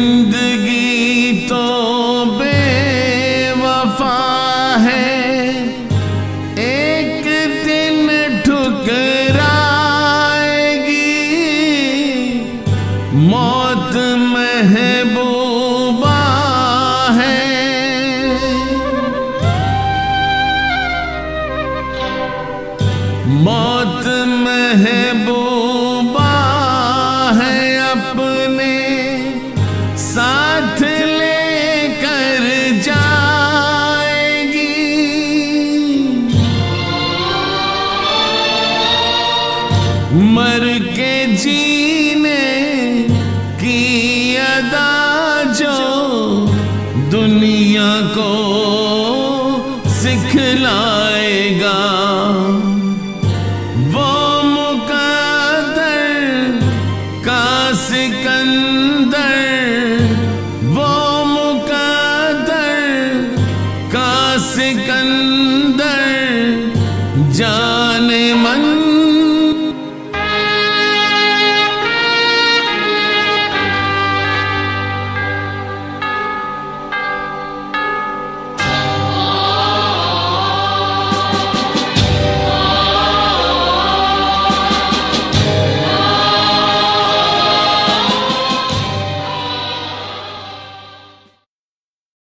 जिंदगी तो बेवफा है, एक दिन ठुकराएगी। मौत महबूबा है, मौत महबूबा है, अपने साथ लेकर जाएगी। मर के जीने की अदा जो दुनिया को सिखलाएगा, वो मुकद्दर का सिकंदर, वो मुकद्दर का सिकंदर जा